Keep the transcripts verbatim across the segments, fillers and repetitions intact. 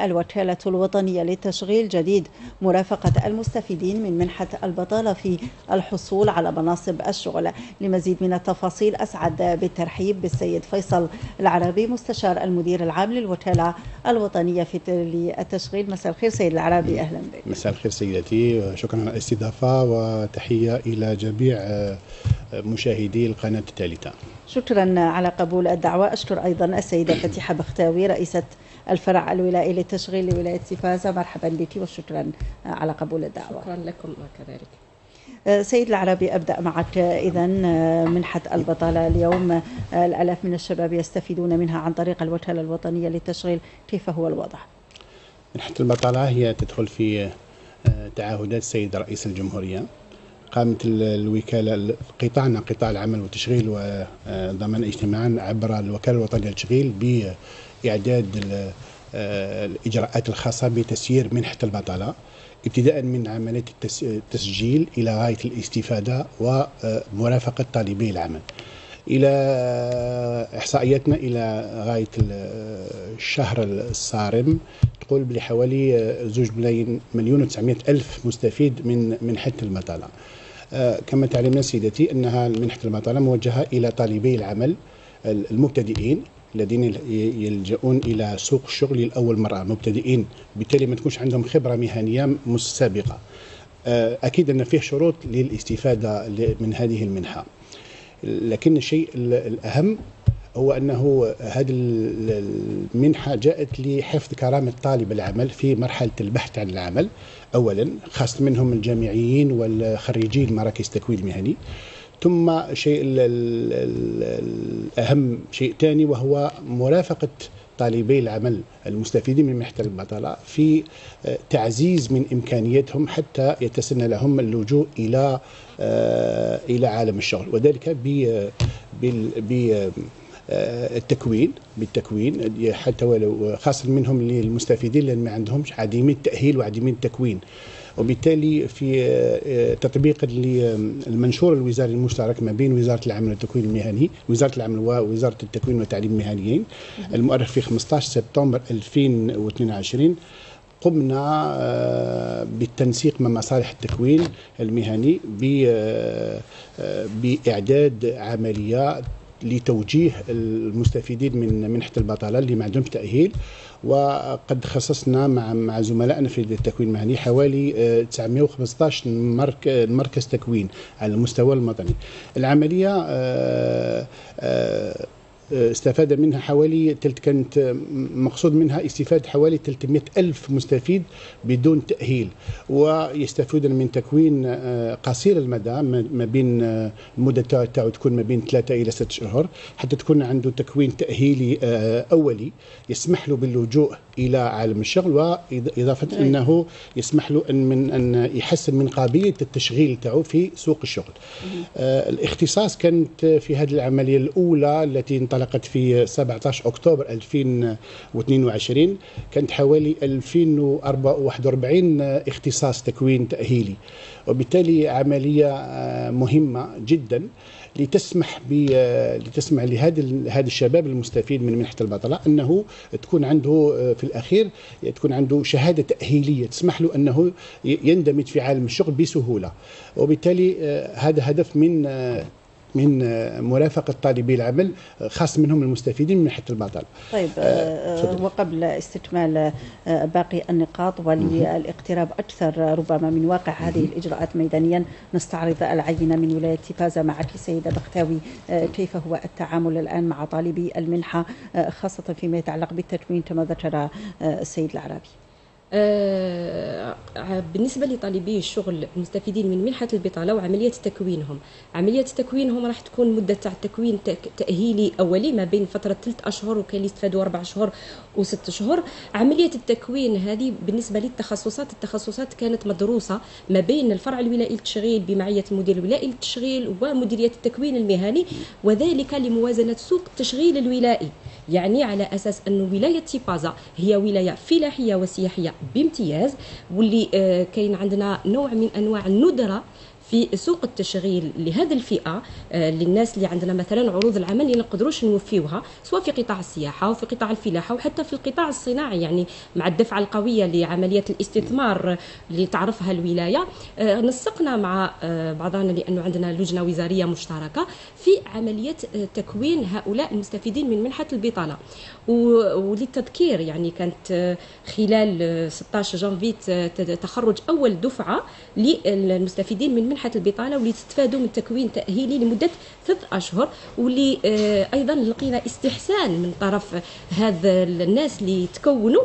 الوكالة الوطنية للتشغيل جديد مرافقة المستفيدين من منحة البطالة في الحصول على مناصب الشغل. لمزيد من التفاصيل أسعد بالترحيب بالسيد فيصل العرابي مستشار المدير العام للوكالة الوطنية في التشغيل. مساء الخير سيد العرابي، أهلا بك. مساء الخير سيدتي، شكرا على الاستضافة وتحية إلى جميع مشاهدي القناة الثالثة. شكرا على قبول الدعوة. أشكر أيضا السيدة فتيحة بختاوي رئيسة الفرع الولائي للتشغيل لولاية سيفازا، مرحبا بك وشكرا على قبول الدعوة. شكرا لكم كذلك. سيد العرابي، أبدأ معك. إذن منحة البطالة اليوم الآلاف من الشباب يستفيدون منها عن طريق الوكالة الوطنية للتشغيل، كيف هو الوضع؟ منحة البطالة هي تدخل في تعهدات السيد رئيس الجمهورية. قامت الوكالة قطاعنا قطاع العمل والتشغيل وضمان الاجتماع عبر الوكالة الوطنية للتشغيل بإعداد الإجراءات الخاصة بتسيير منحة البطالة، ابتداء من عملية التسجيل إلى غاية الاستفادة ومرافقة طالبي العمل. إلى إحصائياتنا إلى غاية الشهر الصارم تقول بحوالي زوج ملايين مليون وتسعمائة ألف مستفيد من منحة البطالة. كما تعلمون سيدتي أنها منحة البطالة موجهة إلى طالبي العمل المبتدئين الذين يلجؤون إلى سوق الشغل لأول مرة، مبتدئين بالتالي ما تكونش عندهم خبرة مهنية سابقة. أكيد أن فيه شروط للاستفادة من هذه المنحة، لكن الشيء الأهم هو أنه هذه المنحة جاءت لحفظ كرامة طالب العمل في مرحلة البحث عن العمل أولا، خاصة منهم الجامعيين والخريجي مراكز التكوين المهني. ثم شيء الأهم شيء ثاني وهو مرافقة طالبي العمل المستفيدين من منحة البطالة في تعزيز من إمكانياتهم حتى يتسنى لهم اللجوء إلى إلى عالم الشغل، وذلك بالتكوين بالتكوين حتى ولو خاصة منهم للمستفيدين لأن ما عندهمش عديمي التأهيل وعديمي التكوين. وبالتالي في تطبيق المنشور الوزاري المشترك ما بين وزارة العمل والتكوين المهني، وزارة العمل ووزارة التكوين والتعليم المهنيين، المؤرخ في خمسة عشر سبتمبر ألفين واثنين وعشرين، قمنا بالتنسيق مع مصالح التكوين المهني بإعداد عملية لتوجيه المستفيدين من منحة البطالة اللي ما عندهمش تأهيل. وقد خصصنا مع مع زملائنا في التكوين المهني حوالي تسعمائة وخمسة عشر مركز تكوين على المستوى الوطني. العملية استفاد منها حوالي تلت كانت مقصود منها استفادة حوالي ثلاثمائة ألف مستفيد بدون تأهيل، ويستفيدون من تكوين قصير المدى ما بين المدة تاعو تكون ما بين ثلاثة إلى ستة شهور حتى تكون عنده تكوين تأهيلي أولي يسمح له باللجوء إلى عالم الشغل، وإضافة أنه يسمح له أن من أن يحسن من قابلية التشغيل تاعو في سوق الشغل. الاختصاص كانت في هذه العملية الأولى التي انطلقت في سبعة عشر أكتوبر ألفين واثنين وعشرين، كانت حوالي ألفين وواحد وأربعين اختصاص تكوين تأهيلي، وبالتالي عملية مهمة جدا لتسمح ب لتسمح لهذا هذا الشباب المستفيد من منحة البطالة أنه تكون عنده في الأخير تكون عنده شهادة تأهيلية تسمح له أنه يندمج في عالم الشغل بسهولة. وبالتالي هذا هدف من من مرافقة طالبي العمل خاص منهم المستفيدين من منحة البطالة. طيب آه وقبل استكمال آه باقي النقاط وللاقتراب أكثر ربما من واقع هذه الإجراءات ميدانيا، نستعرض العينة من ولاية سيفازا معك سيدة بختاوي. آه كيف هو التعامل الآن مع طالبي المنحة آه خاصة فيما يتعلق بالتكوين كما ذكر آه السيد العرابي؟ آه بالنسبة لطالبي الشغل المستفيدين من منحة البطالة وعملية تكوينهم، عملية تكوينهم راح تكون مدة تاع التكوين تأهيلي أولي ما بين فترة ثلاث أشهر وكان يستفادوا أربع شهور وست شهور. عملية التكوين هذه بالنسبة للتخصصات، التخصصات كانت مدروسة ما بين الفرع الولائي للتشغيل بمعية المدير الولائي للتشغيل ومديرية التكوين المهني، وذلك لموازنة سوق التشغيل الولائي. يعني على أساس أن ولاية سيفازا هي ولاية فلاحية وسياحية بامتياز، واللي آه كاين عندنا نوع من أنواع الندرة في سوق التشغيل لهذه الفئه، للناس اللي عندنا مثلا عروض العمل اللي نقدروش نوفيوها سواء في قطاع السياحه وفي قطاع الفلاحه وحتى في القطاع الصناعي، يعني مع الدفعه القويه لعمليه الاستثمار اللي تعرفها الولايه. نسقنا مع بعضنا لانه عندنا لجنه وزاريه مشتركه في عمليه تكوين هؤلاء المستفيدين من منحه البطاله. وللتذكير يعني كانت خلال ستة عشر جانفي تخرج اول دفعه للمستفيدين من منحه البطاله واللي تستفادوا من تكوين تاهيلي لمده ثلاث اشهر، واللي ايضا لقينا استحسان من طرف هذا الناس اللي تكونوا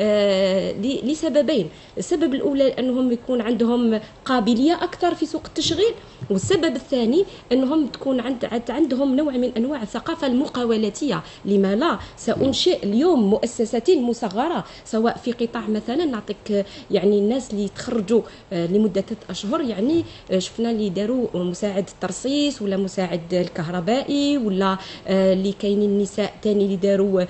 لسببين. السبب الاولى انهم يكون عندهم قابليه اكثر في سوق التشغيل، والسبب الثاني انهم تكون عند عندهم نوع من انواع الثقافه المقاولاتيه. لما لا سانشئ اليوم مؤسسات مصغره سواء في قطاع مثلا نعطيك يعني الناس اللي تخرجوا لمده ثلاث اشهر، يعني شفنا اللي داروا مساعد الترصيص ولا مساعد الكهربائي، ولا اللي كاينين النساء ثاني اللي داروا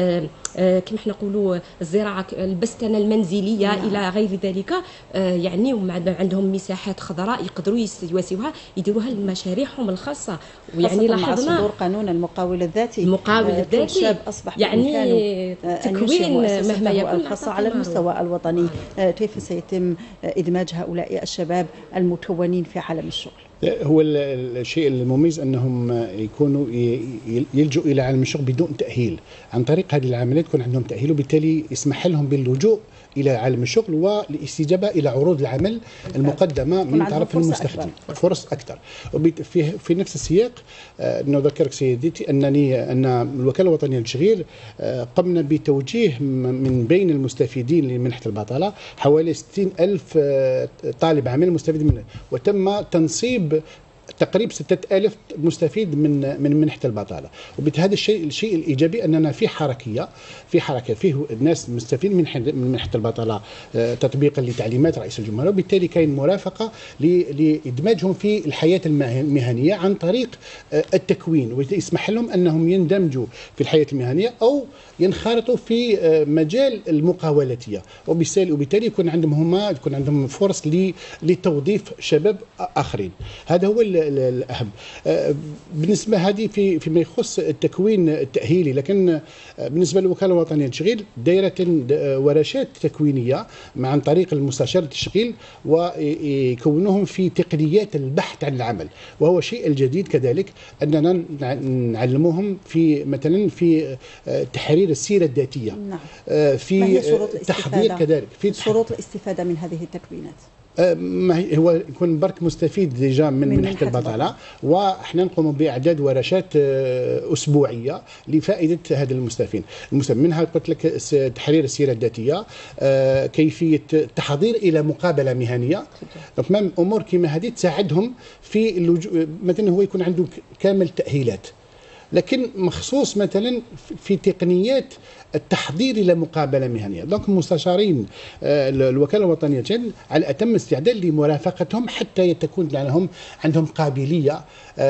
كما احنا نقولوا الزراعه البستنه المنزليه نعم. الى غير ذلك، يعني عندهم مساحات خضراء يقدروا يواسيوها يديروها لمشاريعهم الخاصه. ويعني لاحظنا صدور قانون المقاول الذاتي، المقاول الذاتي شاب اصبح يعني تكوين مهما يكون الخاصه على المستوى الوطني. كيف سيتم ادماج هؤلاء الشباب المكونين في عالم الشغل؟ هو الشيء المميز انهم يكونوا يلجؤوا الى عالم الشغل بدون تاهيل، عن طريق هذه العمليات يكون عندهم تاهيل، وبالتالي يسمح لهم باللجوء الى عالم الشغل والاستجابه الى عروض العمل المقدمه من طرف المستخدمين، فرص اكثر. وفي في نفس السياق نذكرك سيدتي انني ان الوكاله الوطنيه للتشغيل قمنا بتوجيه من بين المستفيدين لمنحه البطاله حوالي ستين ألف طالب عمل مستفيد منه، وتم تنصيب تقريبا ستة آلاف مستفيد من من منحه البطاله. وبهذا الشيء الشيء الايجابي اننا في حركيه في حركه فيه الناس مستفيد من من منحه البطاله تطبيقا لتعليمات رئيس الجمهوريه، وبالتالي كاين مرافقه لادماجهم في الحياه المهنيه عن طريق التكوين، ويسمح لهم انهم يندمجوا في الحياه المهنيه او ينخرطوا في مجال المقاولاتيه، وبالتالي وبالتالي يكون عندهم هما يكون عندهم فرص لتوظيف شباب اخرين. هذا هو الاهم بالنسبه هذه في فيما يخص التكوين التاهيلي. لكن بالنسبه للوكاله الوطنيه للتشغيل دايره ورشات تكوينيه عن طريق المستشار التشغيل، ويكونوهم في تقنيات البحث عن العمل، وهو شيء الجديد كذلك اننا نعلموهم في مثلا في تحرير السيره الذاتيه. نعم. في تحضير كذلك في شروط الاستفاده من هذه التكوينات. ما هو يكون برك مستفيد ديجا من منحه البطاله، وحنا نقوم باعداد ورشات اسبوعيه لفائده هذا المستفيدين. منها قلت لك تحرير السيره الذاتيه، كيفيه التحضير الى مقابله مهنيه، تمام. امور كما هذه تساعدهم في اللجوء. مثلا هو يكون عنده كامل التاهيلات، لكن مخصوص مثلا في تقنيات التحضير الى مقابله مهنيه. دونك المستشارين الوكاله الوطنيه للتشغيل على اتم استعداد لمرافقتهم حتى تكون لهم عندهم قابليه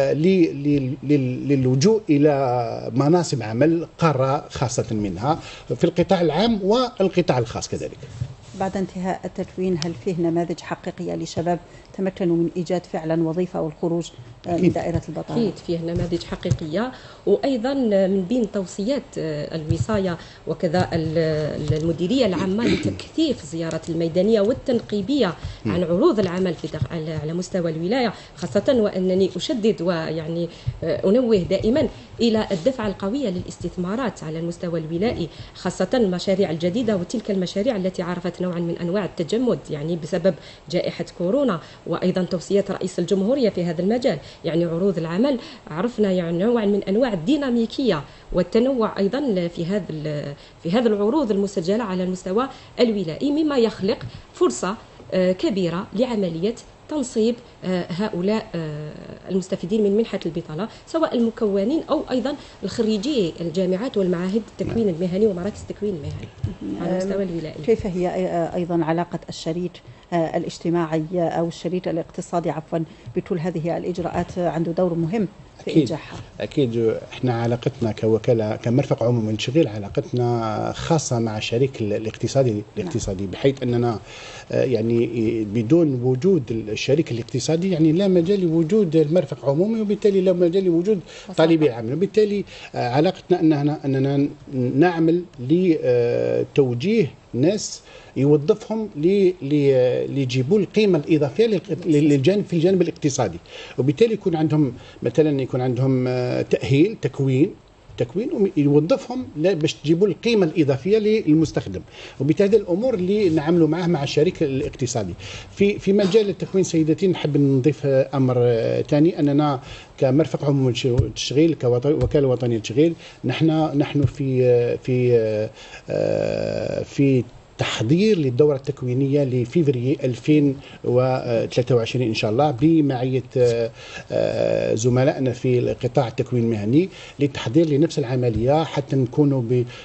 للجوء الى مناصب عمل قاره خاصه منها في القطاع العام والقطاع الخاص كذلك. بعد انتهاء التكوين هل فيه نماذج حقيقيه لشباب تمكنوا من ايجاد فعلا وظيفه والخروج من دائره البطاله؟ اكيد فيه نماذج حقيقيه، وايضا من بين توصيات الوصايه وكذا المديريه العامه لتكثيف الزيارات الميدانيه والتنقيبيه عن عروض العمل في على مستوى الولايه، خاصه وانني اشدد ويعني انوه دائما الى الدفعه القويه للاستثمارات على المستوى الولائي، خاصه المشاريع الجديده وتلك المشاريع التي عرفت نوعا من انواع التجمد يعني بسبب جائحه كورونا، وايضا توصيات رئيس الجمهوريه في هذا المجال. يعني عروض العمل عرفنا يعني نوعا من انواع الديناميكيه والتنوع ايضا في هذا في هذه العروض المسجله على المستوى الولائي، مما يخلق فرصه كبيره لعمليه تنصيب هؤلاء المستفيدين من منحة البطالة، سواء المكونين أو أيضا الخريجي الجامعات والمعاهد التكوين المهني ومراكز التكوين المهني على المستوى الولائي. كيف هي أيضا علاقة الشريك الاجتماعي أو الشريك الاقتصادي عفوا بكل هذه الإجراءات؟ عنده دور مهم في إنجاحها؟ أكيد احنا علاقتنا كوكالة كمرفق عمومي للتشغيل علاقتنا خاصة مع الشريك الاقتصادي الاقتصادي بحيث أننا يعني بدون وجود الشريك الاقتصادي يعني لا مجال لوجود المرفق عمومي، وبالتالي لا مجال لوجود طالبي العمل، وبالتالي علاقتنا أننا أننا نعمل لتوجيه ناس يوظفهم ليجيبوا القيمه الاضافيه للجانب في الجانب الاقتصادي، وبالتالي يكون عندهم مثلا يكون عندهم تاهيل تكوين تكوين يوظفهم باش تجيبوا القيمه الاضافيه للمستخدم، وبالتالي الامور اللي نعملوا معه مع الشريك الاقتصادي. في في مجال التكوين سيدتي نحب نضيف امر ثاني، اننا كمرفق عمومي للتشغيل كوكاله وطنيه للتشغيل نحن نحن في في في تحضير للدورة التكوينية لفيفري ألفين وثلاثة وعشرين إن شاء الله بمعية زملائنا في القطاع التكوين المهني للتحضير لنفس العملية حتى نكونوا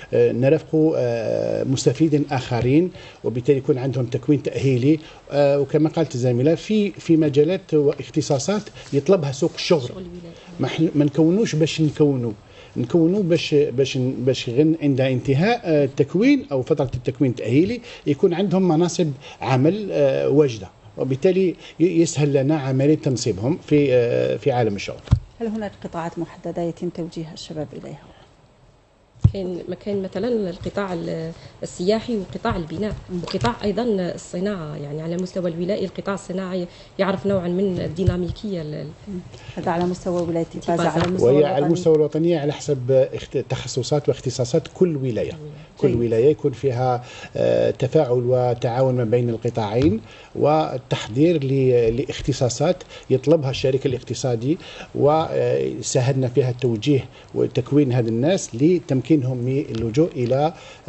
نرافقوا مستفيدين آخرين، وبالتالي يكون عندهم تكوين تأهيلي، وكما قالت الزميلة في في مجالات واختصاصات يطلبها سوق الشغل، ما نكونوش باش نكونوا نكونوا باش باش باش عند انتهاء التكوين او فتره التكوين التاهيلي يكون عندهم مناصب عمل واجده، وبالتالي يسهل لنا عمليه تنصيبهم في في عالم الشغل. هل هناك قطاعات محدده يتم توجيه الشباب اليها؟ كاين مكان مثلا القطاع السياحي وقطاع البناء وقطاع ايضا الصناعه، يعني على مستوى الولائي القطاع الصناعي يعرف نوعا من الديناميكيه. هذا على مستوى ولايه تيفازا، على المستوى وهي على المستوى الوطني على حسب تخصصات واختصاصات كل ولايه. كل جيد. ولايه يكون فيها تفاعل وتعاون ما بين القطاعين والتحضير لاختصاصات يطلبها الشريك الاقتصادي، وساهدنا فيها التوجيه وتكوين هذا الناس لتمكين من اللجوء الى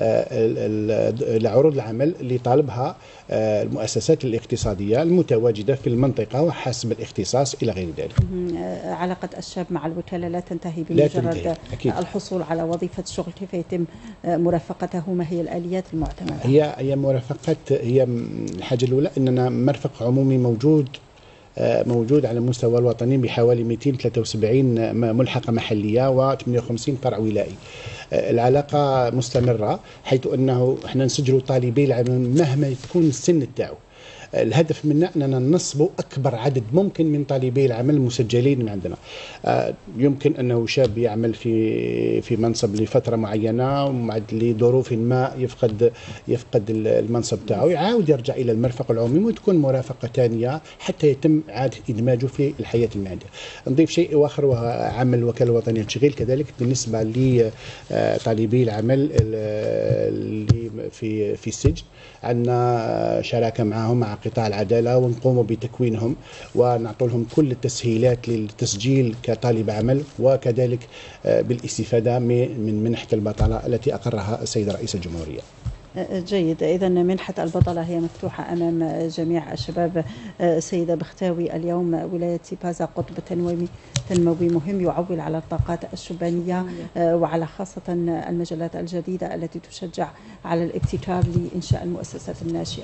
عروض العمل اللي طالبها المؤسسات الاقتصاديه المتواجده في المنطقه وحسب الاختصاص الى غير ذلك. علاقه الشاب مع الوكاله لا تنتهي بمجرد الحصول على وظيفه شغل، كيف يتم مرافقته؟ ما هي الاليات المعتمده؟ هي هي مرافقه هي الحاجه الاولى اننا مرفق عمومي موجود موجود على المستوى الوطني بحوالي مئتين وثلاثة وسبعين ملحقة محلية وثمانية وخمسين فرع ولائي. العلاقة مستمرة حيث أنه احنا نسجلوا طالبي العمل مهما تكون السن تاعو. الهدف منا أننا ننصبوا أكبر عدد ممكن من طالبي العمل المسجلين من عندنا. يمكن أنه شاب يعمل في في منصب لفترة معينة وبعد لظروف ما يفقد يفقد المنصب تاعو، يعاود يرجع إلى المرفق العمومي وتكون مرافقة ثانية حتى يتم إعادة إدماجه في الحياة المهنية. نضيف شيء آخر وهو عمل الوكالة الوطنية للتشغيل كذلك بالنسبة لطالبي العمل اللي في في السجن، عندنا شراكة معهم مع قطاع العدالة ونقوم بتكوينهم ونعطي لهم كل التسهيلات للتسجيل كطالب عمل، وكذلك بالاستفادة من منحة البطالة التي أقرها السيد رئيس الجمهورية. جيد، إذا منحة البطلة هي مفتوحة أمام جميع الشباب. سيدة بختاوي، اليوم ولاية تيفازا قطب تنموي تنموي مهم يعول على الطاقات الشبانية وعلى خاصة المجالات الجديدة التي تشجع على الابتكار لإنشاء المؤسسات الناشئة.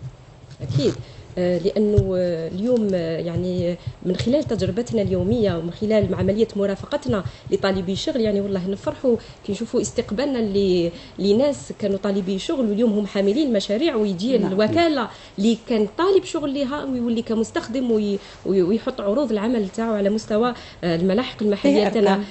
أكيد، لأنه اليوم يعني من خلال تجربتنا اليومية ومن خلال عملية مرافقتنا لطالبي شغل، يعني والله نفرحوا كي نشوفوا استقبالنا لناس كانوا طالبي شغل واليوم هم حاملين مشاريع، ويجي نعم. الوكالة اللي كان طالب شغل لها ويولي كمستخدم ويحط عروض العمل تاعو على مستوى الملاحق المحلية تاعنا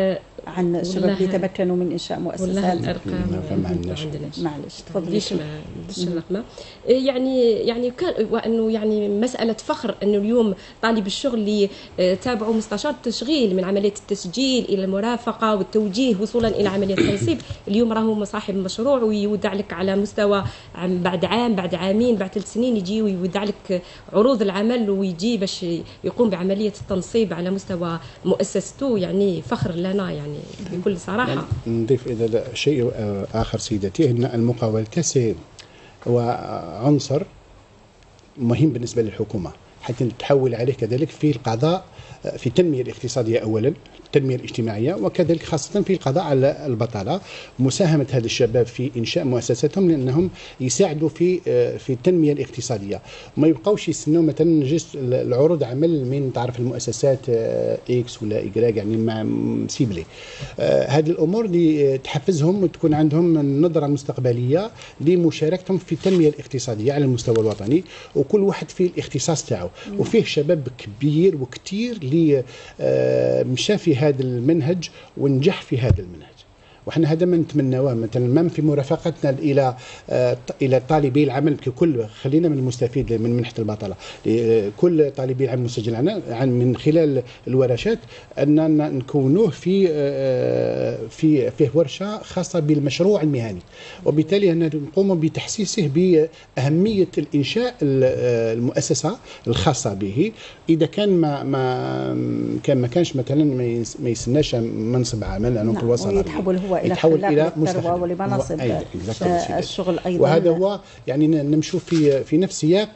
عن الشباب اللي تمكنوا من انشاء مؤسسات. والله الارقام ما عندناش، معلش تفضلي. ليش ما الرقم يعني يعني كان وانه يعني مساله فخر انه اليوم طالب الشغل اللي تابعوا مستشار التشغيل من عمليه التسجيل الى المرافقه والتوجيه وصولا الى عمليه التنصيب، اليوم راهو صاحب مشروع ويودع لك على مستوى بعد عام بعد عامين بعد ثلاث سنين يجي ويودع لك عروض العمل ويجي باش يقوم بعمليه التنصيب على مستوى مؤسسته. يعني فخر لنا يعني بكل صراحه. يعني نضيف اذا شيء اخر سيدتي ان المقاولة هو عنصر مهم بالنسبه للحكومه، حتى تحول عليه كذلك في القضاء في التنمية الاقتصادية أولا، التنمية الاجتماعية، وكذلك خاصة في القضاء على البطالة. مساهمة هذا الشباب في إنشاء مؤسساتهم لأنهم يساعدوا في في التنمية الاقتصادية، وما يبقاوش يستنوا مثلا جست العروض عمل من تعرف المؤسسات إكس ولا إيكغيك يعني ما مسيبلي. هذه الأمور اللي تحفزهم وتكون عندهم نظرة مستقبلية لمشاركتهم في التنمية الاقتصادية على المستوى الوطني، وكل واحد في الاختصاص تاعو. وفيه شباب كبير وكثير اللي مشى في هذا المنهج ونجح في هذا المنهج، وحنا هذا ما نتمناوه مثلا ما في مرافقتنا الى الى طالبي العمل ككل. خلينا من المستفيد من منحه البطاله، كل طالبي العمل المسجل عن من خلال الورشات اننا نكونوه في في فيه ورشه خاصه بالمشروع المهني، وبالتالي نقوم بتحسيسه باهميه الانشاء المؤسسه الخاصه به. اذا كان ما ما كان ما كانش مثلا ما يسناش منصب عمل انه نعم. توصل ويتحول هو الى يتحول الى الثروه ولمناصب الشغل ايضا. وهذا هو يعني نمشوا في في نفس سياق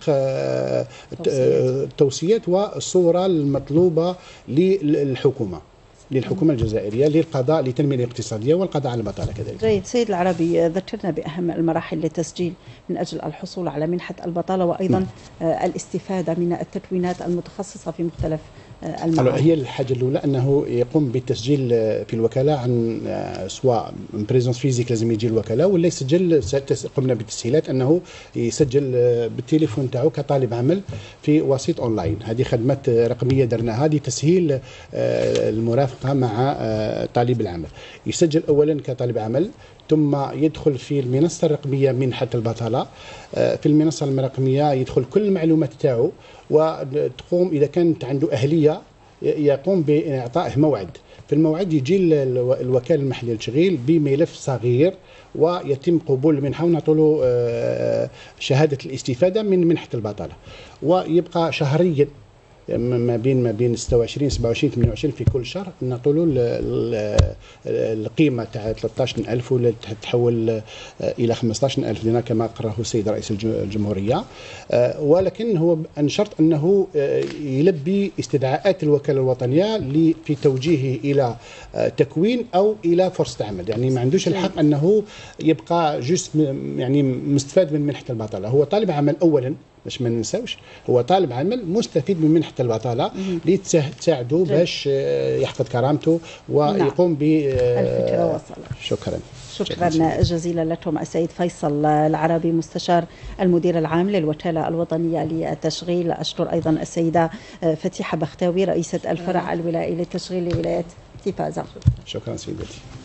التوصيات والصوره المطلوبه للحكومه للحكومه الجزائريه للقضاء للتنميه الاقتصاديه والقضاء على البطاله كذلك. جيد. سيد العربي، ذكرنا باهم المراحل للتسجيل من اجل الحصول على منحه البطاله، وايضا م. الاستفاده من التكوينات المتخصصه في مختلف المعارف. هي الحاجه الاولى انه يقوم بالتسجيل في الوكاله عن سواء بريزونس فيزيك لازم يجي الوكاله، ولا يسجل. قمنا بالتسهيلات انه يسجل بالتليفون تاعو كطالب عمل في وسيط اونلاين. هذه خدمات رقميه درناها لتسهيل المرافقه مع طالب العمل. يسجل اولا كطالب عمل، ثم يدخل في المنصه الرقميه منحه البطاله. في المنصه الرقميه يدخل كل المعلومات تاعو، وتقوم اذا كانت عنده اهليه يقوم باعطائه موعد. في الموعد يجي الوكاله المحليه للتشغيل بملف صغير ويتم قبول المنحه ونعطوا له شهاده الاستفاده من منحه البطاله، ويبقى شهريا ما بين ما بين ستة وعشرين سبعة وعشرين ثمانية وعشرين في كل شهر نعطوا له القيمه تاع ثلاثة عشر ألف ولا تتحول الى خمسة عشر ألف دينار كما قرره السيد رئيس الجمهوريه. ولكن هو ان شرط انه يلبي استدعاءات الوكاله الوطنيه في توجيهه الى تكوين او الى فرصه عمل. يعني ما عندوش الحق انه يبقى جست يعني مستفاد من منحه البطاله. هو طالب عمل اولا باش ما ننساوش، هو طالب عمل مستفيد من منحه البطاله اللي تساعده باش يحفظ كرامته ويقوم ب الفكره وصلت. شكرا. شكرا جزيلا لكم السيد فيصل العربي مستشار المدير العام للوكاله الوطنيه للتشغيل. اشكر ايضا السيده فتيحه بختاوي رئيسه الفرع الولائي للتشغيل لولايه تيفازا. شكرا سيدتي.